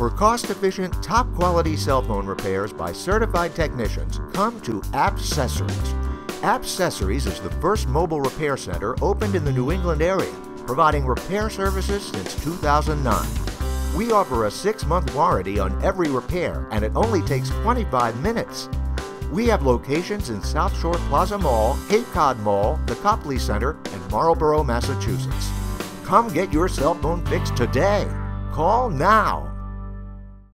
For cost-efficient, top-quality cell phone repairs by certified technicians, come to Appcessories. Appcessories is the first mobile repair center opened in the New England area, providing repair services since 2009. We offer a 6-month warranty on every repair, and it only takes 25 minutes. We have locations in South Shore Plaza Mall, Cod Mall, the Copley Center, and Marlboro, Massachusetts. Come get your cell phone fixed today. Call now.